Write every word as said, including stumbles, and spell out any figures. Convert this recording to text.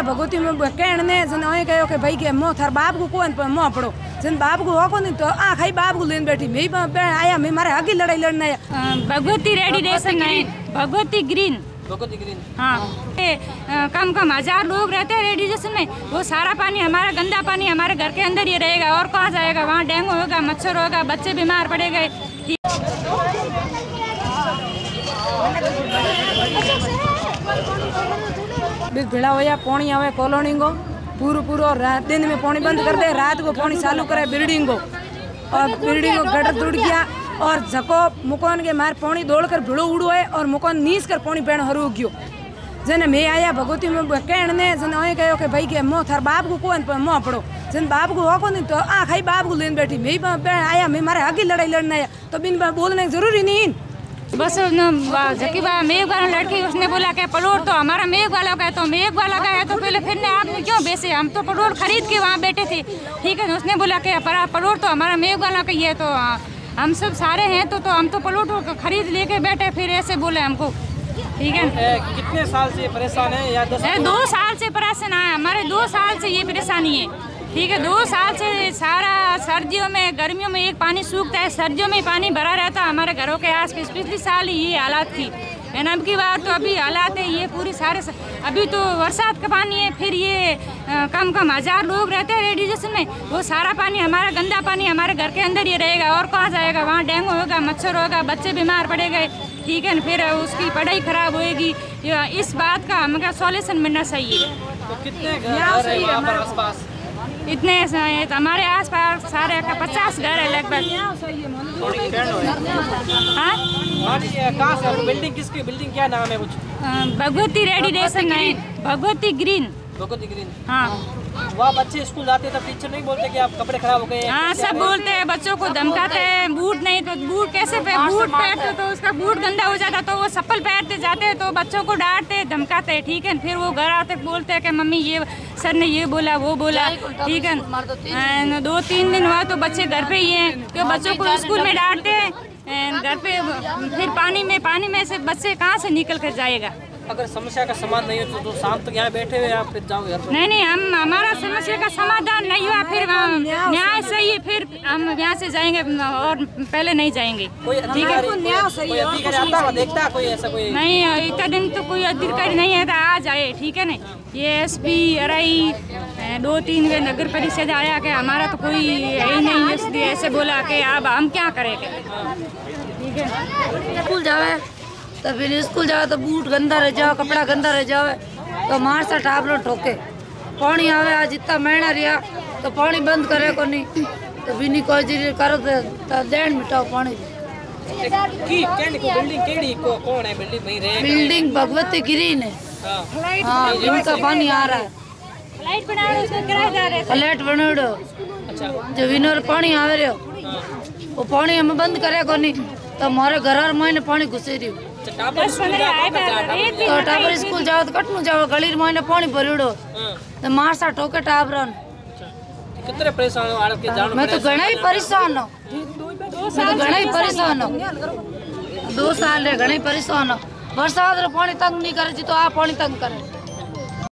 भगवती में कहण ने जन ओए कहो कि भाई के मो थार बाप को कोन पर मो पड़ो जन बाप को हो कोनी तो आ खाई बाप को लेन बैठी मैं आया मैं मारे आगे लड़ाई लड़ना है। भगवती रेडिडेशन नहीं, भगवती ग्रीन, भगवती ग्रीन। हाँ, कम कम हजार लोग रहते हैं रेडिडेशन में। वो सारा पानी हमारा गंदा पानी हमारे घर के अंदर ही रहेगा और कहाँ जाएगा? वहाँ डेंगू होगा, मच्छर होगा, बच्चे बीमार पड़ेंगे। भिड़ा होया पानी आवे कॉलोनी को पूरा पूरा रात दिन में पानी बंद कर दे, रात को पानी चालू करे बिल्डिंग को और बिल्डिंग को गटर टूट गया और झको मुकान के मार पानी दौड़ कर भिड़ो उड़ो है और मुकान नीच कर पानी पेड़ हरू गयो। जन मैं आया भगवती में कहण ने जन ओए कहो कि भाई के मो थार बाप को कोन पर मो पड़ो जन बाप को हो कोनी तो आ खाई बाप को लेन बैठी मैं आया मैं मारे आगे लड़ाई लड़ना है तो बिन बोलने जरूरी नहीं। बस जकी बा मेघ वाला लड़की उसने बोला कि प्लॉट तो हमारा मेघ वाला का है, तो मेघ वाला का है तो पहले फिर ने आपने क्यों बेचे? हम तो प्लॉट खरीद के वहाँ बैठे थे, ठीक है। उसने बोला कि प्लॉट तो हमारा मेघ वाला का ही है, तो हम सब सारे हैं तो तो हम तो प्लॉट खरीद लेके बैठे, फिर ऐसे बोले हमको, ठीक है। कितने साल से परेशान है या दस? दो साल से परेशान है, हमारे दो साल से ये परेशानी है, ठीक है। दो साल से सारा सर्दियों में गर्मियों में एक पानी सूखता है, सर्दियों में पानी भरा रहता है हमारे घरों के आस-पास। पिछले साल ये हालात थी, अब की बार तो अभी हालात है ये पूरी सारे अभी तो बरसात का पानी है, फिर ये आ, कम कम हजार लोग रहते हैं रेडिडेशन में। वो सारा पानी हमारा गंदा पानी हमारे घर के अंदर ही रहेगा और कहाँ जाएगा? वहाँ डेंगू होगा, मच्छर होगा, बच्चे बीमार पड़ेंगे, ठीक है। फिर उसकी पढ़ाई खराब होएगी। इस बात का हमें सॉल्यूशन मिलना चाहिए। तो कितने घर है यहाँ पर आसपास? इतने हमारे आसपास सारे का पचास घर है लगभग। कहाँ से बिल्डिंग? किसकी बिल्डिंग? क्या नाम है कुछ? भगवती रेडिडेशन नहीं, भगवती ग्रीन। भगवती ग्रीन, हाँ। वहाँ बच्चे स्कूल जाते हैं तब टीचर नहीं बोलते कि आप कपड़े खराब हो गए? हाँ, सब बोलते हैं, बच्चों को धमकाते हैं। बूट नहीं तो बूट कैसे पे बूट पहनते तो उसका बूट गंदा हो जाता तो वो चप्पल पहनते जाते हैं तो बच्चों को डांटते धमकाते हैं, ठीक है। फिर वो घर आते बोलते हैं कि मम्मी ये सर ने ये बोला वो बोला, ठीक है। दो तीन दिन हुआ तो बच्चे घर पे ही हैं, तो बच्चों को स्कूल में डांटते हैं घर पे। फिर पानी में पानी में से बच्चे कहाँ से निकल कर जाएगा? अगर समस्या का समाधान नहीं हो तो, तो शाम तक यहाँ बैठे हुए आप फिर जाओगे घर पर? नहीं नहीं, हम हमारा समस्या का समाधान नहीं हुआ फिर न्याय सही है, फिर हम यहाँ से जाएंगे और पहले नहीं जाएंगे। कोई अधिकारी कोई अधिकारी आता है देखता है कोई ऐसा? कोई नहीं, इतना दिन तो कोई अधिकारी नहीं है, आ जाए, ठीक है ना। ये एस पी अराई दो तीन वे नगर परिषद आया कि हमारा तो कोई यही नहीं, इसलिए ऐसे बोला कि अब हम क्या करेंगे, ठीक है। स्कूल जावे तो फिर स्कूल जाओ तो बूट गंदा रह जाओ, कपड़ा गंदा रह जावे तो मार सा टापलो ठोके। पानी आवे आज इतना महीना रहा तो पानी बंद करे को नहीं तो भी नहीं कोई जी करो तो देन मिटाओ पानी। की बिल्डिंग केड़ी को कौन है? बिल्डिंग वही रहे? बिल्डिंग भगवती ग्रीन है। हाँ, इनका पानी आ रहा है, फ्लाइट बना रहे उसमें किराएदार है, फ्लैट बना दो। अच्छा, जो विनर पानी आवे रहो वो पानी हमें बंद करे को नहीं तो हमारे घर में पानी घुसे रही। तो टापर स्कूल जाओ तो कटनू जाओ, गली महीने पानी भरिड़ो तो मार सा ठोके टापरन। कितने परेशान हो आड़ के जानो? मैं तो घना ही परेशान हूँ, मैं तो घना ही परेशान हूँ, दो साल है घना ही परेशान हूँ। बरसात रो पानी तंग नहीं करे जी तो आप पानी तंग करे।